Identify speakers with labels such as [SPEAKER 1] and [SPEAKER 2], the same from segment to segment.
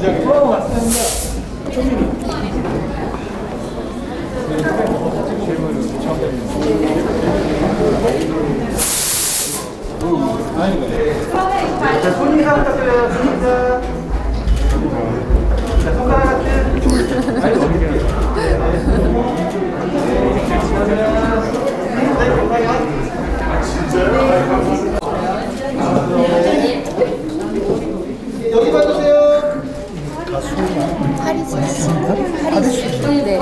[SPEAKER 1] 손인사 부탁드려요. 손인사. 자, 손가락 같은. 여기 봐주세요.
[SPEAKER 2] 파리스 씨. 네.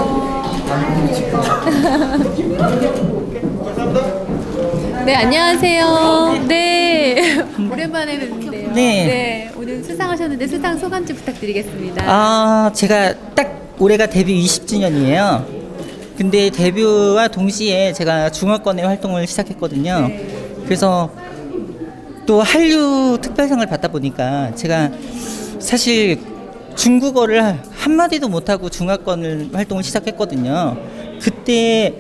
[SPEAKER 2] 네, 안녕하세요. 네. 오랜만에 뵙는데요. 네. 오늘 수상하셨는데 수상 소감 좀 부탁드리겠습니다.
[SPEAKER 3] 제가 딱 올해가 데뷔 20주년이에요. 근데 데뷔와 동시에 제가 중화권의 활동을 시작했거든요.
[SPEAKER 2] 네.
[SPEAKER 3] 그래서 또 한류 특별상을 받다 보니까 제가 사실 중국어를 한마디도 못하고 중화권 활동을 시작했거든요. 그때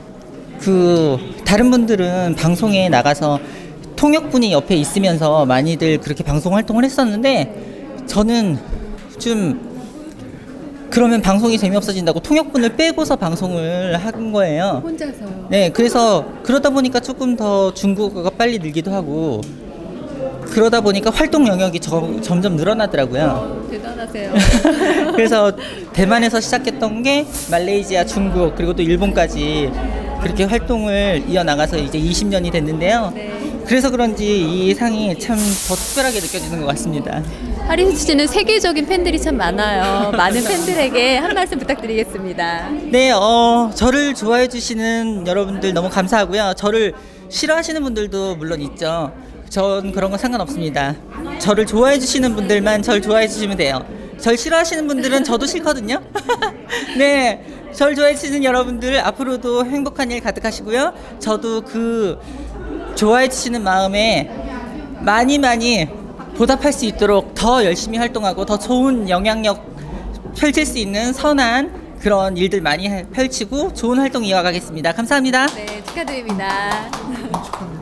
[SPEAKER 3] 다른 분들은 방송에 나가서 통역분이 옆에 있으면서 많이들 그렇게 방송 활동을 했었는데 저는 좀 그러면 방송이 재미없어진다고 통역분을 빼고서 방송을 한 거예요.
[SPEAKER 2] 혼자서요?
[SPEAKER 3] 네, 그래서 그러다 보니까 조금 더 중국어가 빨리 늘기도 하고 그러다 보니까 활동 영역이 점점 늘어나더라고요.
[SPEAKER 2] 대단하세요.
[SPEAKER 3] 그래서 대만에서 시작했던 게 말레이시아, 중국 그리고 또 일본까지 그렇게 활동을 이어나가서 이제 20년이 됐는데요.
[SPEAKER 2] 네.
[SPEAKER 3] 그래서 그런지 이 상이 참 더 특별하게 느껴지는 것 같습니다.
[SPEAKER 2] 파리스 씨는 세계적인 팬들이 참 많아요. 많은 팬들에게 한 말씀 부탁드리겠습니다.
[SPEAKER 3] 네, 저를 좋아해 주시는 여러분들 너무 감사하고요. 저를 싫어하시는 분들도 물론 있죠. 전 그런 거 상관없습니다. 저를 좋아해 주시는 분들만 절 좋아해 주시면 돼요. 절 싫어하시는 분들은 저도 싫거든요. 네, 절 좋아해 주시는 여러분들 앞으로도 행복한 일 가득하시고요. 저도 좋아해 주시는 마음에 많이 보답할 수 있도록 더 열심히 활동하고 더 좋은 영향력 펼칠 수 있는 선한 그런 일들 많이 펼치고 좋은 활동 이어가겠습니다. 감사합니다.
[SPEAKER 2] 네, 축하드립니다.